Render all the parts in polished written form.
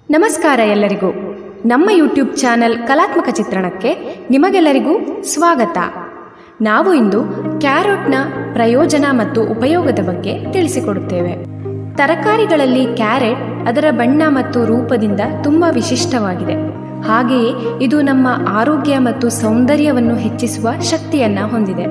ನಮಸ್ಕಾರ ಎಲ್ಲರಿಗೂ. ನಮ್ಮ ಯೂಟ್ಯೂಬ್ ಚಾನೆಲ್ ಕಲಾತ್ಮಕ ಚಿತ್ರಣಕ್ಕೆ ನಿಮಗೆಲ್ಲರಿಗೂ ಸ್ವಾಗತ. ನಾವು ಇಂದು ಕ್ಯಾರೆಟ್ನ ಪ್ರಯೋಜನ ಮತ್ತು ಉಪಯೋಗದ ಬಗ್ಗೆ ತಿಳಿಸಿಕೊಡುತ್ತೇವೆ. ತರಕಾರಿಗಳಲ್ಲಿ ಕ್ಯಾರೆಟ್ ಅದರ ಬಣ್ಣ ಮತ್ತು ರೂಪದಿಂದ ತುಂಬ ವಿಶಿಷ್ಟವಾಗಿದೆ. ಹಾಗೆಯೇ ಇದು ನಮ್ಮ ಆರೋಗ್ಯ ಮತ್ತು ಸೌಂದರ್ಯವನ್ನು ಹೆಚ್ಚಿಸುವ ಶಕ್ತಿಯನ್ನು ಹೊಂದಿದೆ.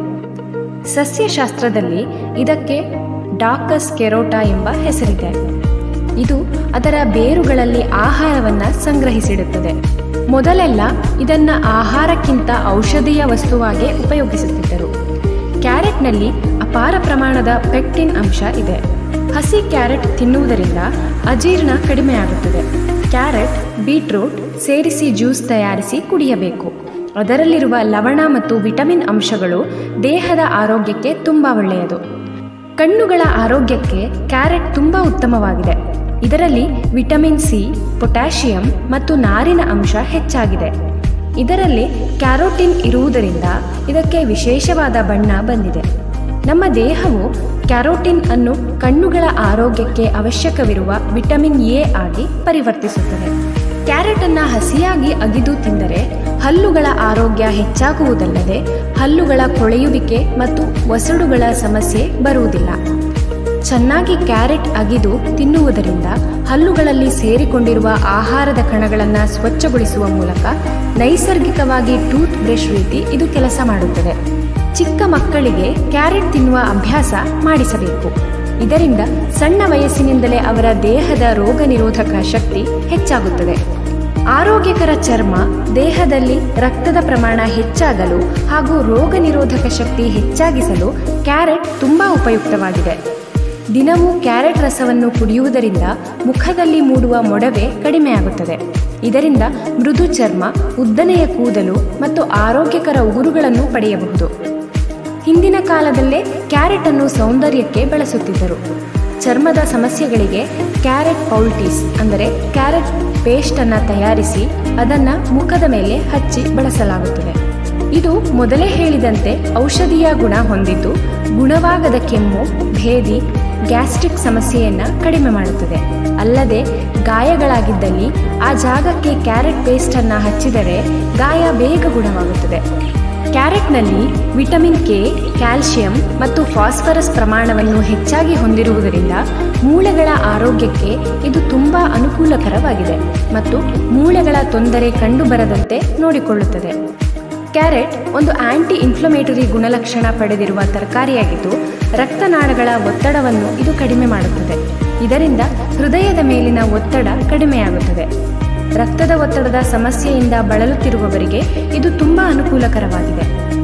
ಸಸ್ಯಶಾಸ್ತ್ರದಲ್ಲಿ ಇದಕ್ಕೆ ಡಾಕಸ್ ಕೆರೋಟಾ ಎಂಬ ಹೆಸರಿದೆ. ಇದು ಅದರ ಬೇರುಗಳಲ್ಲಿ ಆಹಾರವನ್ನು ಸಂಗ್ರಹಿಸಿಡುತ್ತದೆ. ಮೊದಲೆಲ್ಲ ಇದನ್ನು ಆಹಾರಕ್ಕಿಂತ ಔಷಧೀಯ ವಸ್ತುವಾಗಿ ಉಪಯೋಗಿಸುತ್ತಿದ್ದರು. ಕ್ಯಾರೆಟ್ನಲ್ಲಿ ಅಪಾರ ಪ್ರಮಾಣದ ಪೆಕ್ಟಿನ್ ಅಂಶ ಇದೆ. ಹಸಿ ಕ್ಯಾರೆಟ್ ತಿನ್ನುವುದರಿಂದ ಅಜೀರ್ಣ ಕಡಿಮೆಯಾಗುತ್ತದೆ. ಕ್ಯಾರೆಟ್, ಬೀಟ್ರೂಟ್ ಸೇರಿಸಿ ಜ್ಯೂಸ್ ತಯಾರಿಸಿ ಕುಡಿಯಬೇಕು. ಅದರಲ್ಲಿರುವ ಲವಣ ಮತ್ತು ವಿಟಮಿನ್ ಅಂಶಗಳು ದೇಹದ ಆರೋಗ್ಯಕ್ಕೆ ತುಂಬ ಒಳ್ಳೆಯದು. ಕಣ್ಣುಗಳ ಆರೋಗ್ಯಕ್ಕೆ ಕ್ಯಾರೆಟ್ ತುಂಬ ಉತ್ತಮವಾಗಿದೆ. ಇದರಲ್ಲಿ ವಿಟಮಿನ್ ಸಿ, ಪೊಟ್ಯಾಷಿಯಂ ಮತ್ತು ನಾರಿನ ಅಂಶ ಹೆಚ್ಚಾಗಿದೆ. ಇದರಲ್ಲಿ ಕ್ಯಾರೋಟಿನ್ ಇರುವುದರಿಂದ ಇದಕ್ಕೆ ವಿಶೇಷವಾದ ಬಣ್ಣ ಬಂದಿದೆ. ನಮ್ಮ ದೇಹವು ಕ್ಯಾರೋಟಿನ್ ಅನ್ನು ಕಣ್ಣುಗಳ ಆರೋಗ್ಯಕ್ಕೆ ಅವಶ್ಯಕವಿರುವ ವಿಟಮಿನ್ ಎ ಆಗಿ ಪರಿವರ್ತಿಸುತ್ತದೆ. ಕ್ಯಾರೆಟನ್ನು ಹಸಿಯಾಗಿ ಅಗಿದು ತಿಂದರೆ ಹಲ್ಲುಗಳ ಆರೋಗ್ಯ ಹೆಚ್ಚಾಗುವುದಲ್ಲದೆ ಹಲ್ಲುಗಳ ಕೊಳೆಯುವಿಕೆ ಮತ್ತು ಒಸಡುಗಳ ಸಮಸ್ಯೆ ಬರುವುದಿಲ್ಲ. ಚೆನ್ನಾಗಿ ಕ್ಯಾರೆಟ್ ಅಗಿದು ತಿನ್ನುವುದರಿಂದ ಹಲ್ಲುಗಳಲ್ಲಿ ಸೇರಿಕೊಂಡಿರುವ ಆಹಾರದ ಕಣಗಳನ್ನು ಸ್ವಚ್ಛಗೊಳಿಸುವ ಮೂಲಕ ನೈಸರ್ಗಿಕವಾಗಿ ಟೂತ್ ಬ್ರಷ್ ರೀತಿ ಇದು ಕೆಲಸ ಮಾಡುತ್ತದೆ. ಚಿಕ್ಕ ಮಕ್ಕಳಿಗೆ ಕ್ಯಾರೆಟ್ ತಿನ್ನುವ ಅಭ್ಯಾಸ ಮಾಡಿಸಬೇಕು. ಇದರಿಂದ ಸಣ್ಣ ವಯಸ್ಸಿನಿಂದಲೇ ಅವರ ದೇಹದ ರೋಗ ನಿರೋಧಕ ಶಕ್ತಿ ಹೆಚ್ಚಾಗುತ್ತದೆ. ಆರೋಗ್ಯಕರ ಚರ್ಮ ದೇಹದಲ್ಲಿ ರಕ್ತದ ಪ್ರಮಾಣ ಹೆಚ್ಚಾಗಲು ಹಾಗೂ ರೋಗ ನಿರೋಧಕ ಶಕ್ತಿ ಹೆಚ್ಚಾಗಿಸಲು ಕ್ಯಾರೆಟ್ ತುಂಬ ಉಪಯುಕ್ತವಾಗಿದೆ. ದಿನವೂ ಕ್ಯಾರೆಟ್ ರಸವನ್ನು ಕುಡಿಯುವುದರಿಂದ ಮುಖದಲ್ಲಿ ಮೂಡುವ ಮೊಡವೆ ಕಡಿಮೆಯಾಗುತ್ತದೆ. ಇದರಿಂದ ಮೃದು ಚರ್ಮ, ಉದ್ದನೆಯ ಕೂದಲು ಮತ್ತು ಆರೋಗ್ಯಕರ ಉಗುರುಗಳನ್ನು ಪಡೆಯಬಹುದು. ಹಿಂದಿನ ಕಾಲದಲ್ಲೇ ಕ್ಯಾರೆಟ್ ಅನ್ನು ಸೌಂದರ್ಯಕ್ಕೆ ಬಳಸುತ್ತಿದ್ದರು. ಚರ್ಮದ ಸಮಸ್ಯೆಗಳಿಗೆ ಕ್ಯಾರೆಟ್ ಪೌಲ್ಟೀಸ್ ಅಂದರೆ ಕ್ಯಾರೆಟ್ ಪೇಸ್ಟ್ ಅನ್ನು ತಯಾರಿಸಿ ಅದನ್ನು ಮುಖದ ಮೇಲೆ ಹಚ್ಚಿ ಬಳಸಲಾಗುತ್ತದೆ. ಇದು ಮೊದಲೇ ಹೇಳಿದಂತೆ ಔಷಧೀಯ ಗುಣ ಹೊಂದಿದ್ದು ಗುಣವಾಗದ ಕೆಮ್ಮು, ಭೇದಿ, ಗ್ಯಾಸ್ಟ್ರಿಕ್ ಸಮಸ್ಯೆಯನ್ನು ಕಡಿಮೆ ಮಾಡುತ್ತದೆ. ಅಲ್ಲದೆ ಗಾಯಗಳಾಗಿದ್ದಲ್ಲಿ ಆ ಜಾಗಕ್ಕೆ ಕ್ಯಾರೆಟ್ ಪೇಸ್ಟನ್ನು ಹಚ್ಚಿದರೆ ಗಾಯ ಬೇಗ ಗುಣವಾಗುತ್ತದೆ. ಕ್ಯಾರೆಟ್ನಲ್ಲಿ ವಿಟಮಿನ್ ಕೆ, ಕ್ಯಾಲ್ಸಿಯಂ ಮತ್ತು ಫಾಸ್ಫರಸ್ ಪ್ರಮಾಣವನ್ನು ಹೆಚ್ಚಾಗಿ ಹೊಂದಿರುವುದರಿಂದ ಮೂಳೆಗಳ ಆರೋಗ್ಯಕ್ಕೆ ಇದು ತುಂಬ ಅನುಕೂಲಕರವಾಗಿದೆ ಮತ್ತು ಮೂಳೆಗಳ ತೊಂದರೆ ಕಂಡುಬರದಂತೆ ನೋಡಿಕೊಳ್ಳುತ್ತದೆ. ಕ್ಯಾರೆಟ್ ಒಂದು ಆಂಟಿ ಇನ್ಫ್ಲಮೇಟರಿ ಗುಣಲಕ್ಷಣ ಪಡೆದಿರುವ ತರಕಾರಿಯಾಗಿದ್ದು ರಕ್ತನಾಳಗಳ ಒತ್ತಡವನ್ನು ಇದು ಕಡಿಮೆ ಮಾಡುತ್ತದೆ. ಇದರಿಂದ ಹೃದಯದ ಮೇಲಿನ ಒತ್ತಡ ಕಡಿಮೆಯಾಗುತ್ತದೆ. ರಕ್ತದ ಒತ್ತಡದ ಸಮಸ್ಯೆಯಿಂದ ಬಳಲುತ್ತಿರುವವರಿಗೆ ಇದು ತುಂಬ ಅನುಕೂಲಕರವಾಗಿದೆ.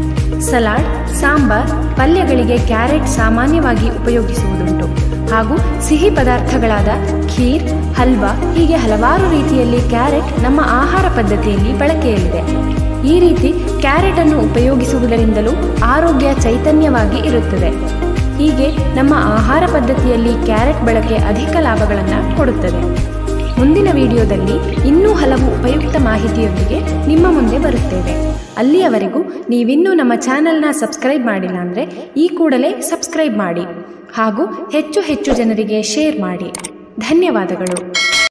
ಸಲಾಡ್, ಸಾಂಬಾರ್, ಪಲ್ಯಗಳಿಗೆ ಕ್ಯಾರೆಟ್ ಸಾಮಾನ್ಯವಾಗಿ ಉಪಯೋಗಿಸುವುದುಂಟು ಹಾಗೂ ಸಿಹಿ ಪದಾರ್ಥಗಳಾದ ಖೀರ್, ಹಲ್ವಾ ಹೀಗೆ ಹಲವಾರು ರೀತಿಯಲ್ಲಿ ಕ್ಯಾರೆಟ್ ನಮ್ಮ ಆಹಾರ ಪದ್ಧತಿಯಲ್ಲಿ ಬಳಕೆಯಲ್ಲಿದೆ. ಈ ರೀತಿ ಕ್ಯಾರೆಟ್ ಅನ್ನು ಉಪಯೋಗಿಸುವುದರಿಂದಲೂ ಆರೋಗ್ಯ ಚೈತನ್ಯವಾಗಿ ಇರುತ್ತದೆ. ಹೀಗೆ ನಮ್ಮ ಆಹಾರ ಪದ್ಧತಿಯಲ್ಲಿ ಕ್ಯಾರೆಟ್ ಬಳಕೆ ಅಧಿಕ ಲಾಭಗಳನ್ನು ಕೊಡುತ್ತದೆ. ಮುಂದಿನ ವಿಡಿಯೋದಲ್ಲಿ ಇನ್ನೂ ಹಲವು ಉಪಯುಕ್ತ ಮಾಹಿತಿಯೊಂದಿಗೆ ನಿಮ್ಮ ಮುಂದೆ ಬರುತ್ತೇವೆ. ಅಲ್ಲಿಯವರೆಗೂ ನೀವಿನ್ನೂ ನಮ್ಮ ಚಾನೆಲ್ನ ಸಬ್ಸ್ಕ್ರೈಬ್ ಮಾಡಿಲ್ಲ ಅಂದರೆ ಈ ಕೂಡಲೇ ಸಬ್ಸ್ಕ್ರೈಬ್ ಮಾಡಿ ಹಾಗೂ ಹೆಚ್ಚು ಹೆಚ್ಚು ಜನರಿಗೆ ಶೇರ್ ಮಾಡಿ. ಧನ್ಯವಾದಗಳು.